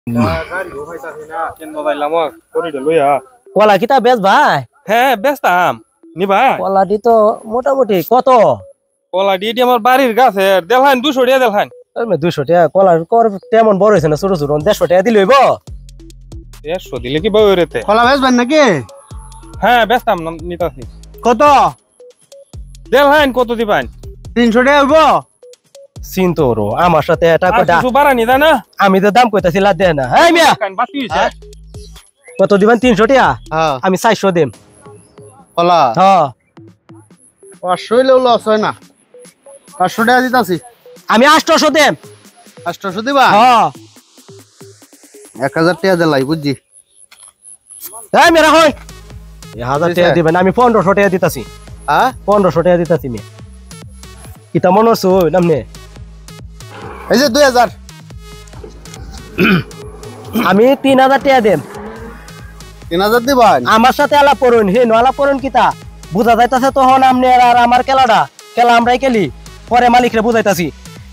কলা কিতা বেশ ভাই? হ্যাঁ বেচতাম নি ভাই। কলাটি তো মোটামুটি কত? কলাটি এটি আমার বাড়ির গাছে দেলহান 200 টাকা দেলহান। 200 টাকা কলার কর তেমন বড় হয়েছে না, ছোট ছোট 150 টাকা দিলে হইব। 150 দিলে কি বউ রেতে? কলা বেচবেন নাকি? হ্যাঁ বেচতাম নিতাছি। কত? দেলহান কত দিবেন? 300 টাকা হইব। চিন্তা করো আমার সাথে এটা আর কথা কিছু বাড়ানি দা না? আমি তো দাম কইতাছি লাদ দেয় না। হ্যাঁ মিয়া কান বাকি হইছে। কত দিবেন? 300 টাকা। হ্যাঁ আমি 400 দেম। কলা হ্যাঁ 500 হইলেও লস হয় না। 500 টাকা দিতাছি। আমি 800 দেম। 800 দিবা? হ্যাঁ 1000 টাকা দিলাই বুঝছি। এই মেরা হই 1000 টাকা দিবেন, আমি 1500 টাকা দিতাছি। হ্যাঁ 1500 টাকা দিতাছি মি। কিতা মনে হচ্ছে নামনে? এই যে 2000। আমি 3000 টাকা দেম। 3000 দিবেন? আমার সাথে আলাপ করুন। হে নো আলাপ করুন কিতা বুঝা যাইতাছে তখন আপনি আর আমার খেলা আমরাই খেলি, পরে মালিকরে বুঝাইতাছি।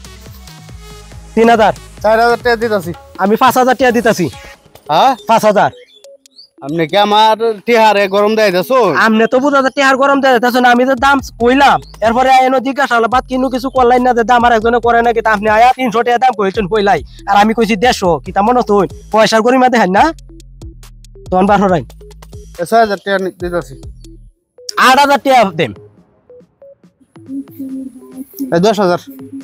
3000। 4000 টাকা দিতাছি। আমি 5000 টাকা দিতাছি। হ্যাঁ 5000। আপনি কি আমার টিহারে গরম দেয় দেছো? আমনে তো বুঝা যাচ্ছে আর গরম দেয় তাছ না, আমি তো দাম কইলাম, এরপরে আইনো জিজ্ঞাসা হলো বাদ কিনু কিছু করলাই না যে দাম আর একজনে করে না কিতা আপনি আয়া 300 টাকা দাম কইছেন কইলাই আর আমি কইছি 150 কিতা মনে তো পয়সার গরিমা দেখেন না তখন বার হরাই। 6000 টাকা দিতাছি। 8000 টাকা দেম। এই 10000।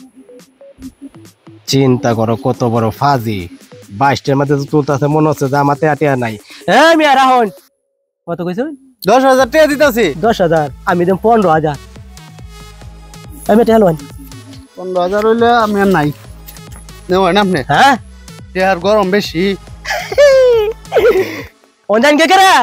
চিন্তা করো কত বড় ফাজি। 22টার মধ্যে তুলতাছে মনে হচ্ছে যে আমার টিয়া নাই। এই মিয়া রাহুন কত কইছেন? 10000 টাকা দিতাছি। 10000 আমি দেম 15000। আমি টিয়া লন 15000 হইলে আমি আর নাই নেওয়া না আপনি। হ্যাঁ টিহার গরম বেশি। অনজান কে করে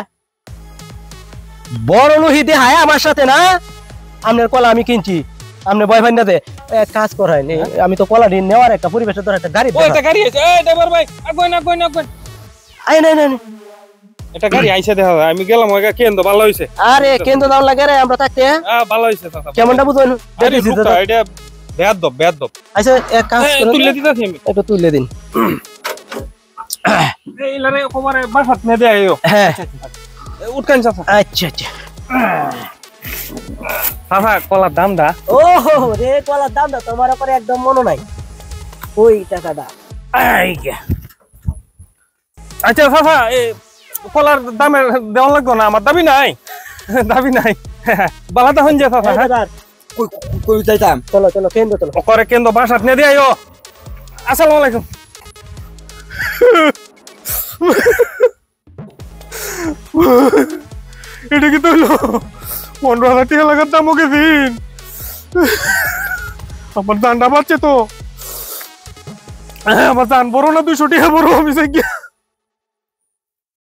বড় লোহি দে হায় আমার সাথে না। আপনার কলা আমি কিনছি, আপনি বয়ফ্রেন্ড দে এক কাজ করাই নি। আমি তো কলা দিন নেওয়ার একটা পরিবেশের ধরে একটা গাড়ি ওই এটা গাড়ি আছে। এই ড্রাইভার ভাই আগুন আগুন আগুন। আই নাই নাই এটা গাড়ি আইছে দেখো, আমি গেলাম ওইগা কেন্দ্র ভালো হইছে। আরে কেন্দ্র দাম লাগে রে আমরা থাকতে। ভালো হইছে চাচা। কেমনটা বুঝুন দেখেছি তো এটা বেয়াদব। আচ্ছা এক কাজ করুন তুলে দিতাছি আমি। একটু তুলে দিন। এই লারে কোমারে বাসাত নে দেয়ো। হ্যাঁ উঠকান চাচা। আচ্ছা আচ্ছা চাচা কলার দাম দা। ওহো রে কলার দাম দা তোমার উপরে একদম মনে নাই ওই টাকাটা। আইগা আচ্ছা চাচা এই কলার দামে দেওয়া লাগবে না, আমার দাবি নাই। বালাটা হন যে চাচা। হ্যাঁ কই যাইতাম? চলো চলো কেন্দ্র চলো। ওকরে কেন্দ্র বাসাত নে দেয়ো। আসসালামু আলাইকুম। এটা কি তো 15,000 টাকা লাগার দাম ওকে দিন। আমার দানটা বাচ্চে তো, আমার দান বড় না 200 টাকা বড় আমি